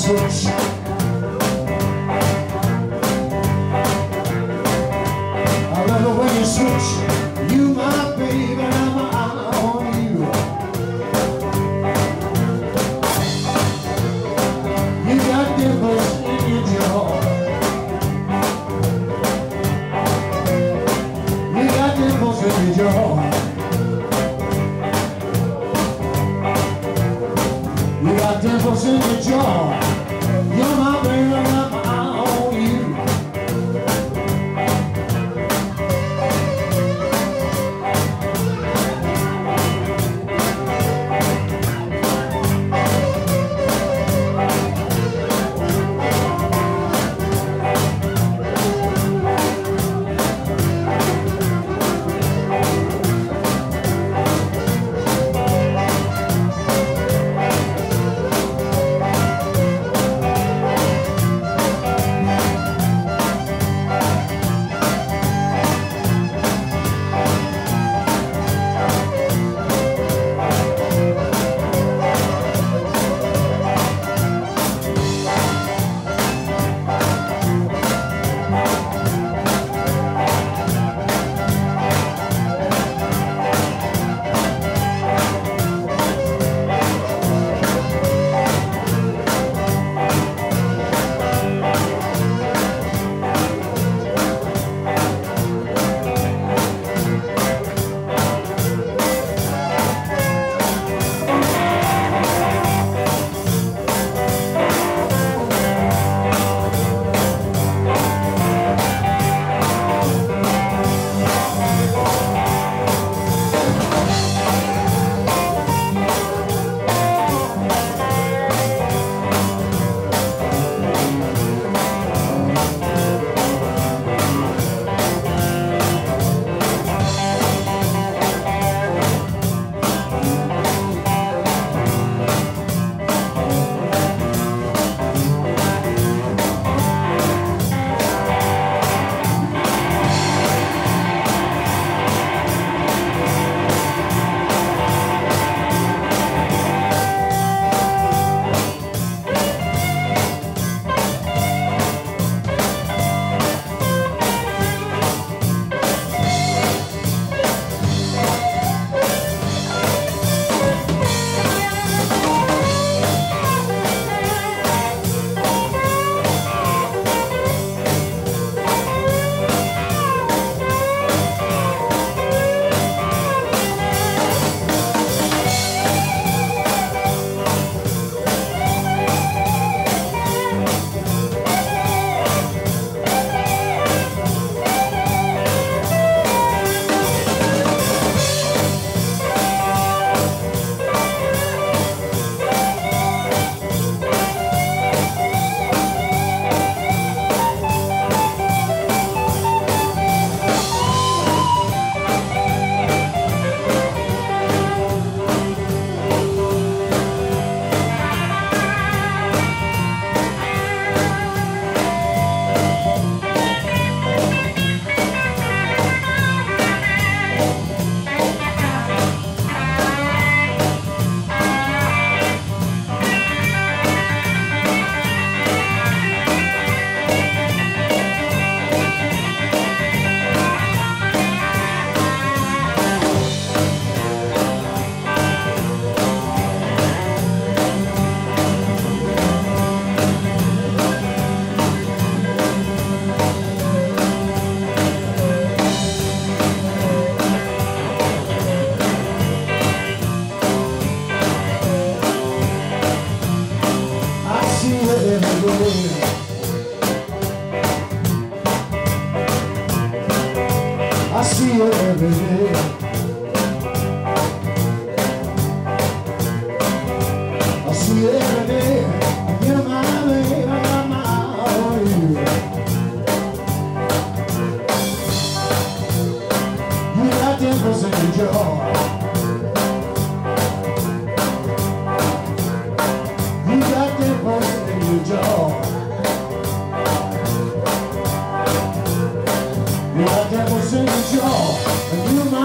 switch. I love it when you switch. You my baby, I'm on you. You got dimples in your jaw. You got dimples in your jaw. You got dimples in your jaw. You're my baby, I'm on you. I see you every day. I see you every day. You're my baby, I'm all you. You got dimples in your jaw. You got dimples in your jaw. You got dimples in your jaw. And you